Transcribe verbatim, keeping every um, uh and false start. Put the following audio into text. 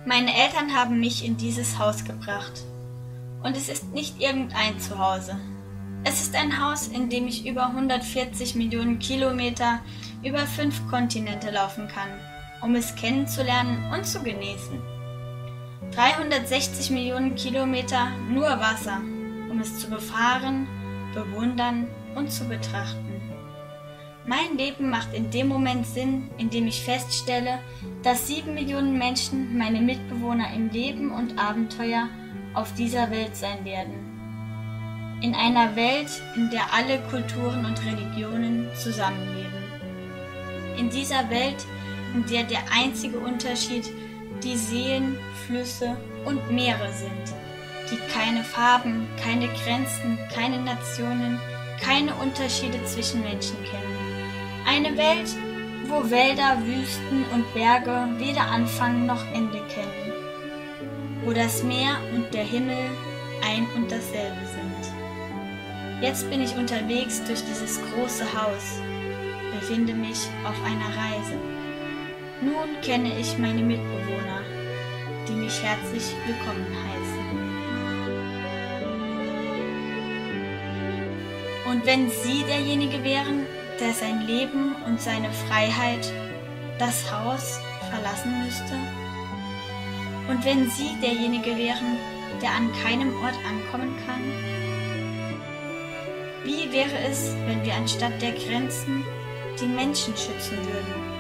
Meine Eltern haben mich in dieses Haus gebracht. Und es ist nicht irgendein Zuhause. Es ist ein Haus, in dem ich über hundertvierzig Millionen Kilometer über fünf Kontinente laufen kann, um es kennenzulernen und zu genießen. dreihundertsechzig Millionen Kilometer nur Wasser, um es zu befahren, bewundern und zu betrachten. Mein Leben macht in dem Moment Sinn, in dem ich feststelle, dass sieben Millionen Menschen meine Mitbewohner im Leben und Abenteuer auf dieser Welt sein werden. In einer Welt, in der alle Kulturen und Religionen zusammenleben. In dieser Welt, in der der einzige Unterschied die Seen, Flüsse und Meere sind, die keine Farben, keine Grenzen, keine Nationen, keine Unterschiede zwischen Menschen kennen. Eine Welt, wo Wälder, Wüsten und Berge weder Anfang noch Ende kennen, wo das Meer und der Himmel ein und dasselbe sind. Jetzt bin ich unterwegs durch dieses große Haus, befinde mich auf einer Reise. Nun kenne ich meine Mitbewohner, die mich herzlich willkommen heißen. Und wenn Sie derjenige wären, der sein Leben und seine Freiheit, das Haus, verlassen müsste? Und wenn Sie derjenige wären, der an keinem Ort ankommen kann? Wie wäre es, wenn wir anstatt der Grenzen die Menschen schützen würden?